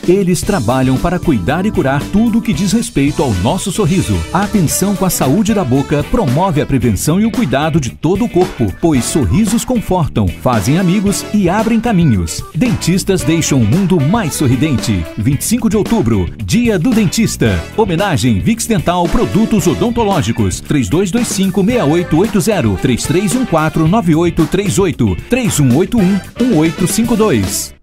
Eles trabalham para cuidar e curar tudo o que diz respeito ao nosso sorriso. A atenção com a saúde da boca promove a prevenção e o cuidado de todo o corpo, pois sorrisos confortam, fazem amigos e abrem caminhos. Dentistas deixam o mundo mais sorridente. 25 de outubro, Dia do Dentista. Homenagem Vix Dental Produtos Odontológicos. 3225-6880, 3314-9838, 3181-1852.